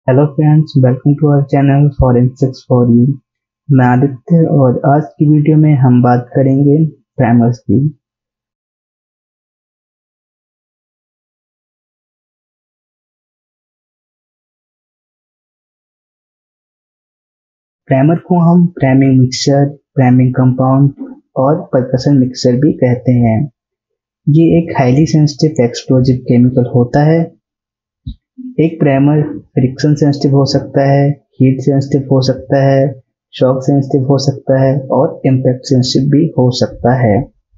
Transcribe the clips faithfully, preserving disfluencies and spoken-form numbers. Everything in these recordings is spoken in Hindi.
Hello friends, welcome to our channel forensics for you. मैं आदित्य और आज की वीडियो में हम बात करेंगे प्राइमर्स की। प्राइमर को हम प्राइमिंग मिक्सचर, प्राइमिंग कंपाउंड और परकशन मिक्सचर भी कहते हैं। ये एक हाईली सेंसिटिव एक्सप्लोजिव केमिकल होता है। एक प्राइमर फ्रिक्शन सेंसिटिव हो सकता है, हीट सेंसिटिव हो सकता है, शॉक सेंसिटिव हो सकता है और इम्पैक्ट सेंसिटिव भी हो सकता है।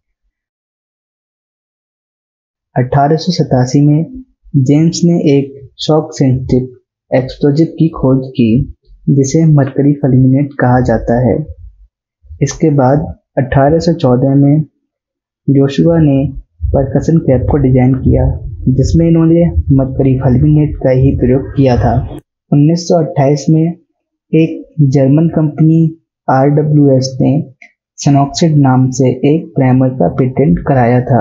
अठारह सौ सतासी में जेम्स ने एक शॉक सेंसिटिव एक्सप्लोजिव की खोज की जिसे मरकरी फल्मिनेट कहा जाता है। इसके बाद अठारह सौ चौदह में जोशुआ ने परकशन कैप को डिजाइन किया जिसमें इन्होंने मरकरी फल्मिनेट का ही प्रयोग किया था। उन्नीस सौ अट्ठाईस में एक German company R W S ने सनॉक्सिड नाम से एक प्राइमर का पेटेंट कराया था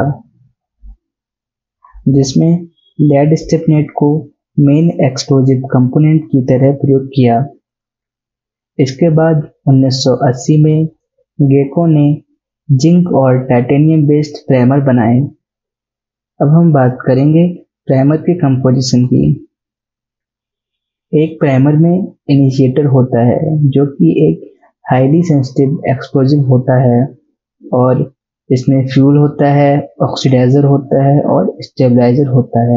जिसमें लेड स्टिफनेट को मेन एक्सप्लोजिव कंपोनेंट की तरह प्रयोग किया। इसके बाद उन्नीस सौ अस्सी में गेको ने जिंक और टाइटेनियम बेस्ड प्राइमर बनाए। अब हम बात करेंगे प्राइमर के कंपोजिशन की। एक प्राइमर में इनिशिएटर होता है जो कि एक हाईली सेंसिटिव एक्सप्लोजिव होता है और इसमें फ्यूल होता है, ऑक्सीडाइजर होता है और स्टेबलाइजर होता है।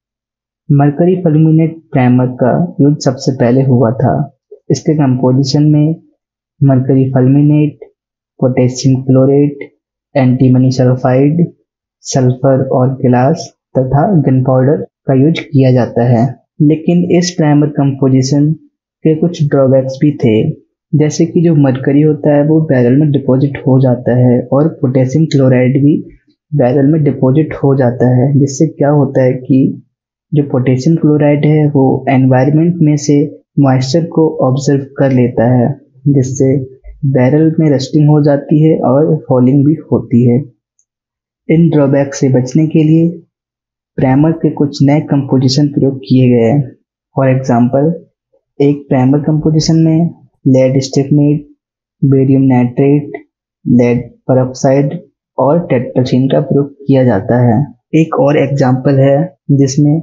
मरकरी फल्मिनेट प्राइमर का यूज सबसे पहले हुआ था। इसके कंपोजिशन में mercury fulminate, potassium chlorate, antimony sulphide, sulphur और गिलास तथा गन पाउडर का यूज किया जाता है। लेकिन इस प्राइमर कंपोजिशन के कुछ ड्रॉबैक्स भी थे, जैसे कि जो मरकरी होता है वो बैरल में डिपॉजिट हो जाता है और पोटेशियम क्लोराइड भी बैरल में डिपॉजिट हो जाता है, जिससे क्या होता है कि जो पोटेशियम क्लोराइड है वो एनवायरनमेंट में से मॉइस्चर को ऑब्जर्व कर लेता है, जिससे बैरल में रस्टिंग हो जाती है और फॉलिंग भी होती है। इन ड्रॉबैक से बचने के लिए प्राइमर के कुछ नए कंपोजिशन प्रयोग किए गए हैं। फॉर एग्जांपल, एक प्राइमर कंपोजिशन में lead styphnate, barium nitrate, lead peroxide और टेट्रासीन का प्रयोग किया जाता है। एक और एग्जांपल है जिसमें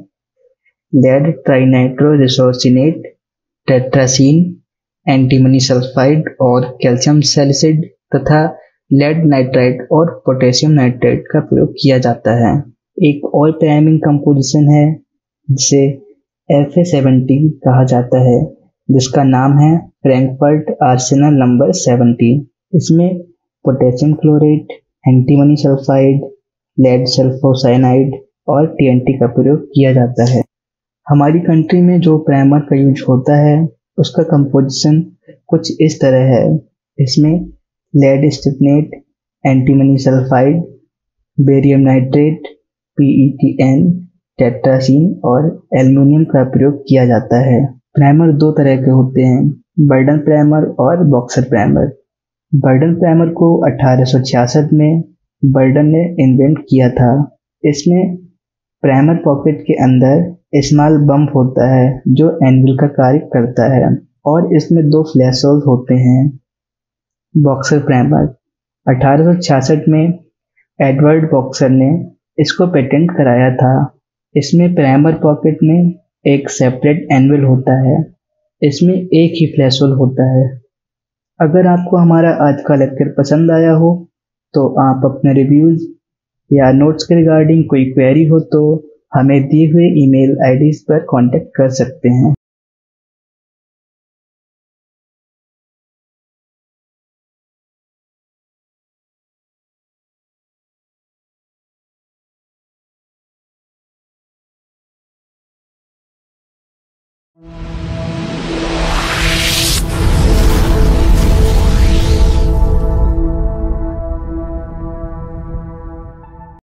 lead trinitro resorcinate, tetrazene, antimony sulphide और कैल्शियम सैलिसाइड तथा लेड नाइट्राइट और पोटेशियम नाइट्रेट का प्रयोग किया जाता है। एक और प्राइमिंग कंपोजिशन है जिसे एफ ए सेवेंटी कहा जाता है, जिसका नाम है फ्रैंकफर्ट आर्सेनल नंबर सेवेंटी। इसमें potassium chlorate, antimony sulphide, lead sulphocyanide और टी एन टी का प्रयोग किया जाता है। हमारी कंट्री में जो प्राइमर का यूज होता है उसका कंपोजिशन कुछ इस तरह है। इसमें lead styphnate, antimony sulphide, barium nitrate, P E T N, tetrazene और एल्युमिनियम का प्रयोग किया जाता है। प्राइमर दो तरह के होते हैं, बर्डन प्राइमर और बॉक्सर प्राइमर। बर्डन प्राइमर को अठारह सौ छियासठ में बर्डन ने इन्वेंट किया था। इसमें प्राइमर पॉकेट के अंदर स्मॉल बम्प होता है जो एनविल का कार्य करता है और इसमें दो फ्लैश होल होते हैं। बॉक्सर प्राइमर अठारह सौ छियासठ में एडवर्ड बॉक्सर ने इसको पेटेंट कराया था। इसमें प्राइमर पॉकेट में एक सेपरेट एनविल होता है। इसमें एक ही फ्लैश होल होता है। अगर आपको हमारा आज का लेक्चर पसंद आया हो तो आप अपने रिव्यूज या नोट्स के रिगार्डिंग कोई क्वेरी हो तो हमें दिए हुए ईमेल आईडीज पर कांटेक्ट कर सकते हैं।